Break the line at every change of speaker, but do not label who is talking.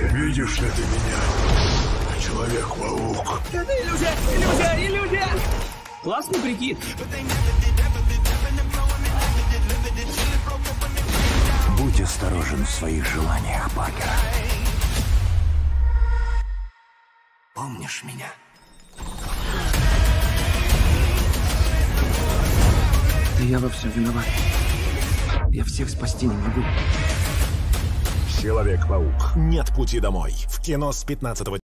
Видишь ли ты меня, Человек-паук?
Это иллюзия! Иллюзия! Иллюзия! Классный прикид.
Будь осторожен в своих желаниях, Паркер. Помнишь меня?
Я во всем виноват. Я всех спасти не могу.
Человек-паук. Нет пути домой. В кино с 15